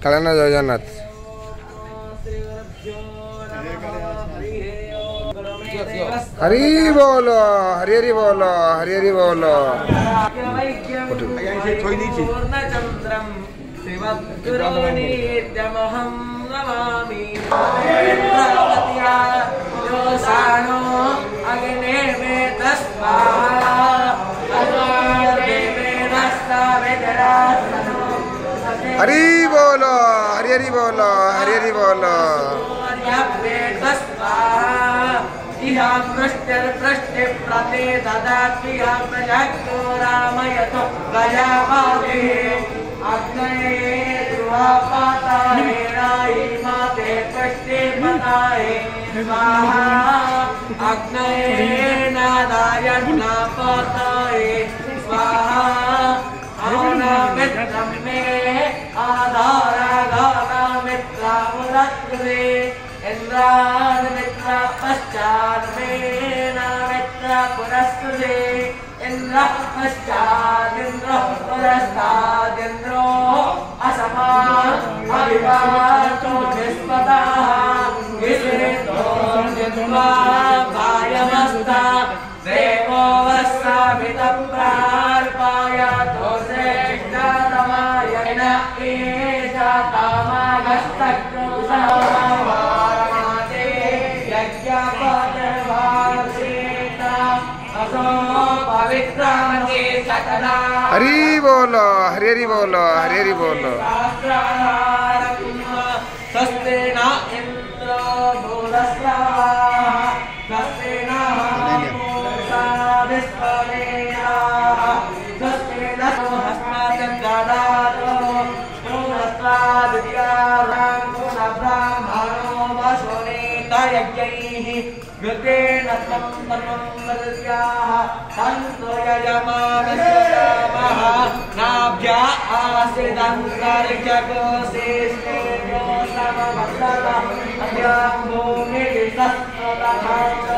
कल्याण जगन्नाथ। हरि बोलो, हरि हरि बोलो, हरि हरि बोलो। हरि बोलो, हरि हरि बोलो, हरि हरि बोलो। पृष्ठे प्रते ददात्मिहा प्रजाक्तो रामयतो गजावादे अग्नये ध्रुवपाताये रायिमाते पृष्ठे पताये स्वाहा अग्नये नादाय नापताये स्वाहा मित्रं मे आधारागामित्रामुदत्रे इंद्रान मित्र पश्चात् मे मित्र पुरस्तुते इंद्र पश्चात् इंद्र पुरस्तात् इंद्रो असमान अभिवाचो निष्पतः विश्रेतो जित्वा भायमस्ता देवो वस्साभितं प्रार्पयतो श्रेष्ठतमाय न एषा कामागस्तक्रोशः हरि बोलो, हरि हरि बोलो, हरि हरि बोलो। स्वस्ति न इंद्रो भूरस्वाहा स्वस्ति न पूषा विश्ववेदाः स्वस्ति न हस्तादो पूर्णस्वादित्यानां ब्राह्मणो वसुनेत यज्ञैः कृतेन त्वं तन्वं वदत्याः तन्तो यजमानस्य कामः नाभ्या आसीदन्तरिक्षकोशेष्ठेभ्यो समवर्तत अद्यां भूमिः सत्त्वतः